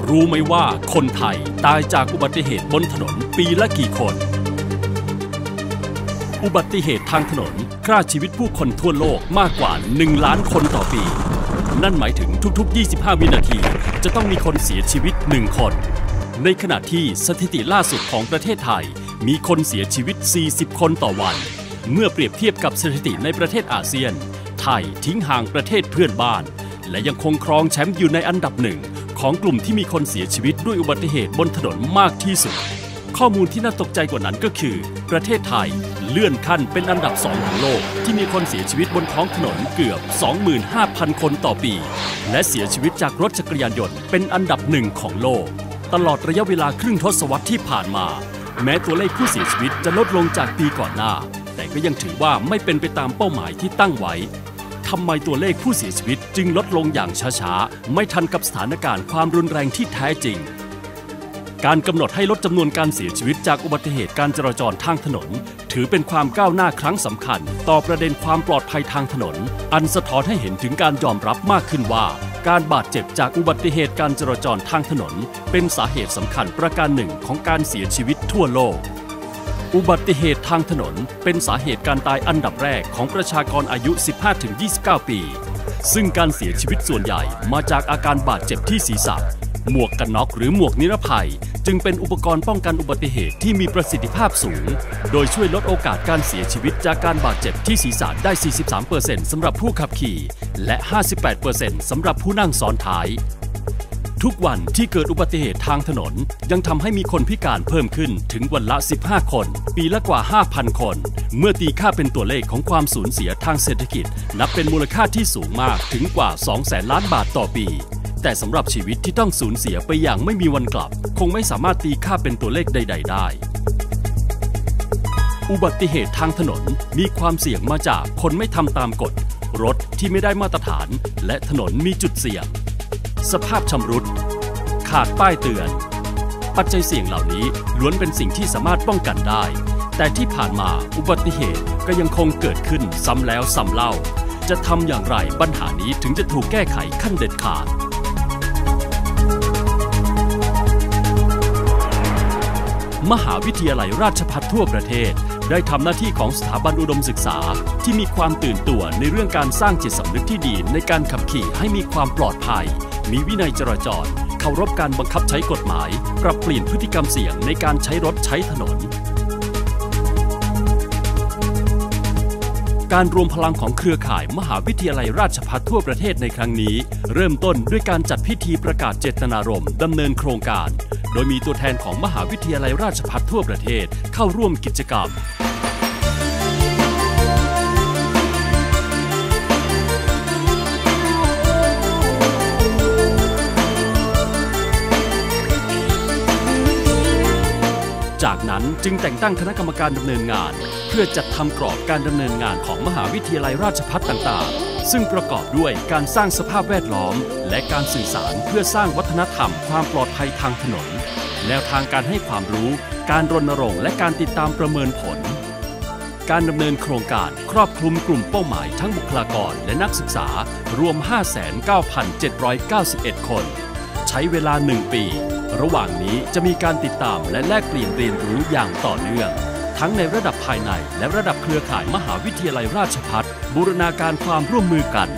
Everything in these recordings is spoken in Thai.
รู้ไหมว่าคนไทยตายจากอุบัติเหตุบนถนนปีละกี่คนอุบัติเหตุทางถนนฆ่าชีวิตผู้คนทั่วโลกมากกว่า1 ล้านคนต่อปีนั่นหมายถึงทุกๆ25วินาทีจะต้องมีคนเสียชีวิต1 คนในขณะที่สถิติล่าสุดของประเทศไทยมีคนเสียชีวิต40 คนต่อวันเมื่อเปรียบเทียบกับสถิติในประเทศอาเซียนไทยทิ้งห่างประเทศเพื่อนบ้านและยังคงครองแชมป์อยู่ในอันดับ1ของกลุ่มที่มีคนเสียชีวิตด้วยอุบัติเหตุบนถนนมากที่สุดข้อมูลที่น่าตกใจกว่านั้นก็คือประเทศไทยเลื่อนขั้นเป็นอันดับ2ของโลกที่มีคนเสียชีวิตบนท้องถนนเกือบ 25,000 คนต่อปีและเสียชีวิตจากรถจักรยานยนต์เป็นอันดับ1ของโลกตลอดระยะเวลาครึ่งทศวรรษที่ผ่านมาแม้ตัวเลขผู้เสียชีวิตจะลดลงจากปีก่อนหน้าแต่ก็ยังถือว่าไม่เป็นไปตามเป้าหมายที่ตั้งไว้ทำไมตัวเลขผู้เสียชีวิตจึงลดลงอย่างช้าๆไม่ทันกับสถานการณ์ความรุนแรงที่แท้จริงการกำหนดให้ลดจำนวนการเสียชีวิตจากอุบัติเหตุการจราจรทางถนนถือเป็นความก้าวหน้าครั้งสำคัญต่อประเด็นความปลอดภัยทางถนนอันสะท้อนให้เห็นถึงการยอมรับมากขึ้นว่าการบาดเจ็บจากอุบัติเหตุการจราจรทางถนนเป็นสาเหตุสำคัญประการหนึ่งของการเสียชีวิตทั่วโลกอุบัติเหตุทางถนนเป็นสาเหตุการตายอันดับแรกของประชากรอายุ 15-29 ปีซึ่งการเสียชีวิตส่วนใหญ่มาจากอาการบาดเจ็บที่ศีรษะหมวกกันน็อกหรือหมวกนิรภัยจึงเป็นอุปกรณ์ป้องกันอุบัติเหตุที่มีประสิทธิภาพสูงโดยช่วยลดโอกาสการเสียชีวิตจากการบาดเจ็บที่ศีรษะได้ 43% สำหรับผู้ขับขี่และ 58% สำหรับผู้นั่งซ้อนท้ายทุกวันที่เกิดอุบัติเหตุทางถนนยังทำให้มีคนพิการเพิ่มขึ้นถึงวันละ15 คนปีละกว่า 5,000 คนเมื่อตีค่าเป็นตัวเลขของความสูญเสียทางเศรษฐกิจนับเป็นมูลค่าที่สูงมากถึงกว่า 200,000 ล้านบาทต่อปีแต่สำหรับชีวิตที่ต้องสูญเสียไปอย่างไม่มีวันกลับคงไม่สามารถตีค่าเป็นตัวเลขใดๆได้อุบัติเหตุทางถนนมีความเสี่ยงมาจากคนไม่ทำตามกฎรถที่ไม่ได้มาตรฐานและถนนมีจุดเสี่ยงสภาพชำรุดขาดป้ายเตือนปัจจัยเสี่ยงเหล่านี้ล้วนเป็นสิ่งที่สามารถป้องกันได้แต่ที่ผ่านมาอุบัติเหตุก็ยังคงเกิดขึ้นซ้ำแล้วซ้ำเล่าจะทำอย่างไรปัญหานี้ถึงจะถูกแก้ไขขั้นเด็ดขาดมหาวิทยาลัยราชภัฏทั่วประเทศได้ทำหน้าที่ของสถาบันอุดมศึกษาที่มีความตื่นตัวในเรื่องการสร้างจิตสำนึกที่ดีในการขับขี่ให้มีความปลอดภัยมีวินัยจราจรเคารพการบังคับใช้กฎหมายปรับเปลี่ยนพฤติกรรมเสี่ยงในการใช้รถใช้ถนนการรวมพลังของเครือข่ายมหาวิทยาลัยราชภัฏทั่วประเทศในครั้งนี้เริ่มต้นด้วยการจัดพิธีประกาศเจตนารมณ์ดำเนินโครงการโดยมีตัวแทนของมหาวิทยาลัยราชภัฏทั่วประเทศเข้าร่วมกิจกรรมจากนั้นจึงแต่งตั้งคณะกรรมการดำเนินงานเพื่อจัดทำกรอบการดำเนินงานของมหาวิทยาลัยราชภัฏต่างๆซึ่งประกอบด้วยการสร้างสภาพแวดล้อมและการสื่อสารเพื่อสร้างวัฒนธรรมความปลอดภัยทางถนนแนวทางการให้ความรู้การรณรงค์และการติดตามประเมินผลการดำเนินโครงการครอบคลุมกลุ่มเป้าหมายทั้งบุคลากรและนักศึกษารวม 59,791 คนใช้เวลา1 ปีระหว่างนี้จะมีการติดตามและแลกเปลี่ยนเรียนรู้อย่างต่อเนื่องทั้งในระดับภายในและระดับเครือข่ายมหาวิทยาลัยราชภัฏบูรณาการความร่วมมือกัน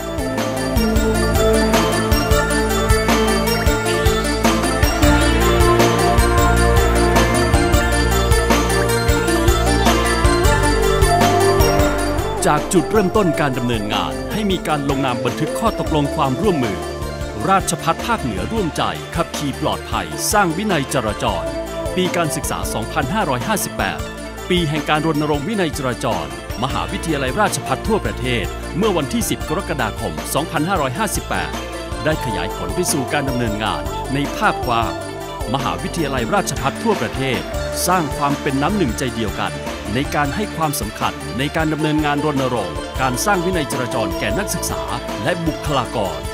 จากจุดเริ่มต้นการดำเนินงานให้มีการลงนามบันทึกข้อตกลงความร่วมมือราชภัฏภาคเหนือร่วมใจขับขี่ปลอดภัยสร้างวินัยจราจรปีการศึกษา 2558 ปีแห่งการรณรงค์วินัยจราจรมหาวิทยาลัยราชภัฏทั่วประเทศเมื่อวันที่ 10 กรกฎาคม 2558 ได้ขยายผลไปสู่การดำเนินงานในภาพกว้างมหาวิทยาลัยราชภัฏทั่วประเทศสร้างความเป็นน้ำหนึ่งใจเดียวกันในการให้ความสำคัญในการดำเนินงานรณรงค์การสร้างวินัยจราจรแก่นักศึกษาและบุคลากร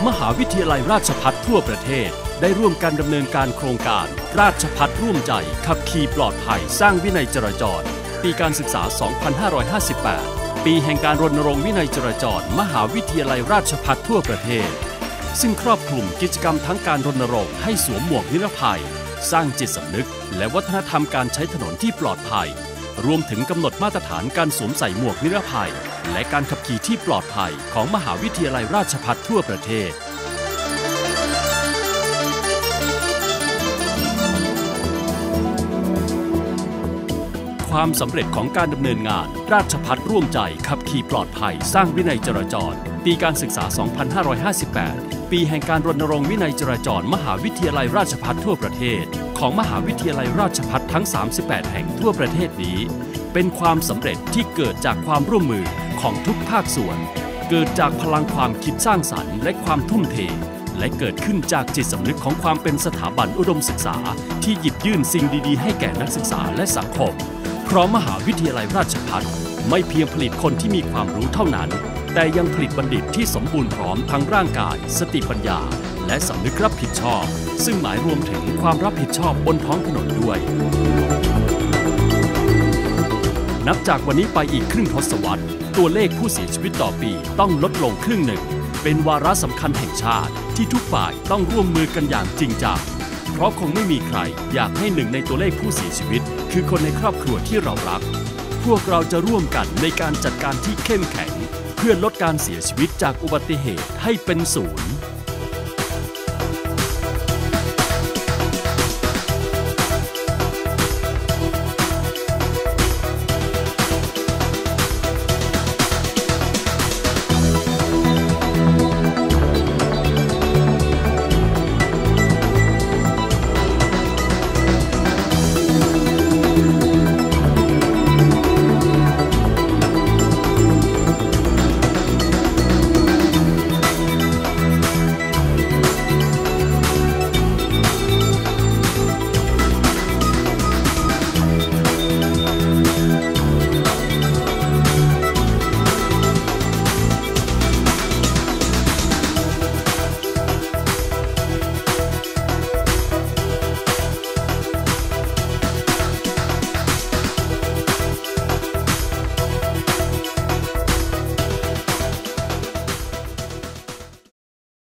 มหาวิทยาลัยราชภัฏทั่วประเทศได้ร่วมกันดำเนินการโครงการราชภัฏร่วมใจขับขี่ปลอดภัยสร้างวินัยจราจรปีการศึกษา 2558 ปีแห่งการรณรงค์วินัยจราจรมหาวิทยาลัยราชภัฏทั่วประเทศซึ่งครอบคลุมกิจกรรมทั้งการรณรงค์ให้สวมหมวกนิรภัยสร้างจิตสำนึกและวัฒนธรรมการใช้ถนนที่ปลอดภัยรวมถึงกำหนดมาตรฐานการสวมใส่หมวกนิรภัยและการขับขี่ที่ปลอดภัยของมหาวิทยาลัยราชภัฏทั่วประเทศความสำเร็จของการดำเนินงานราชภัฏร่วมใจขับขี่ปลอดภัยสร้างวินัยจราจรปีการศึกษา 2558 ปีแห่งการรณรงค์วินัยจราจรมหาวิทยาลัยราชภัฏทั่วประเทศของมหาวิทยาลัยราชภัฏทั้ง 38 แห่งทั่วประเทศนี้เป็นความสำเร็จที่เกิดจากความร่วมมือของทุกภาคส่วนเกิดจากพลังความคิดสร้างสรรค์และความทุ่มเทและเกิดขึ้นจากจิตสำนึกของความเป็นสถาบันอุดมศึกษาที่หยิบยื่นสิ่งดีๆให้แก่นักศึกษาและสังคมเพราะมหาวิทยาลัยราชภัฏไม่เพียงผลิตคนที่มีความรู้เท่านั้นแต่ยังผลิตบัณฑิตที่สมบูรณ์พร้อมทั้งร่างกายสติปัญญาและสำนึกรับผิดชอบซึ่งหมายรวมถึงความรับผิดชอบบนท้องถนนด้วยนับจากวันนี้ไปอีกครึ่งทศวรรษตัวเลขผู้เสียชีวิตต่อปีต้องลดลงครึ่งหนึ่งเป็นวาระสำคัญแห่งชาติที่ทุกฝ่ายต้องร่วมมือกันอย่างจริงจังเพราะคงไม่มีใครอยากให้หนึ่งในตัวเลขผู้เสียชีวิตคือคนในครอบครัวที่เรารักพวกเราจะร่วมกันในการจัดการที่เข้มแข็งเพื่อลดการเสียชีวิตจากอุบัติเหตุให้เป็นศูนย์